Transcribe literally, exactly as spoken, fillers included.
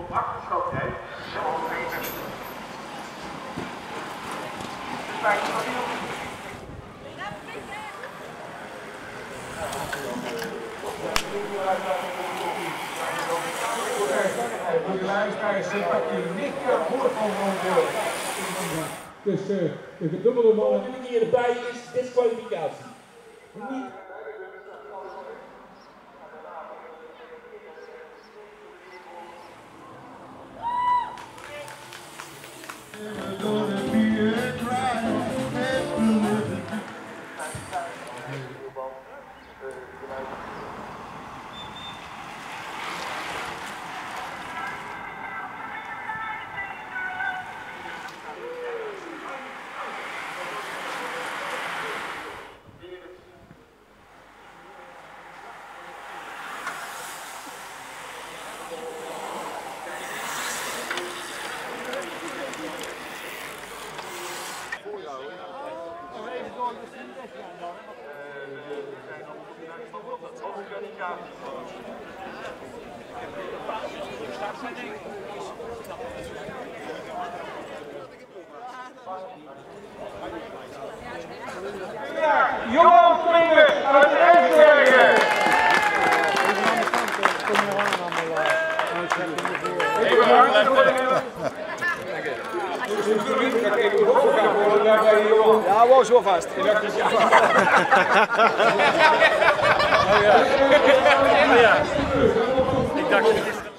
tot achtergeschoten heeft. Dus uh, de gedubbelde mannen. De volgende keer erbij is disqualificatie. Niet. Johan Klingers uit Rijnsbergen. Even Ja, wou zo vast. Oh ja. Ik dacht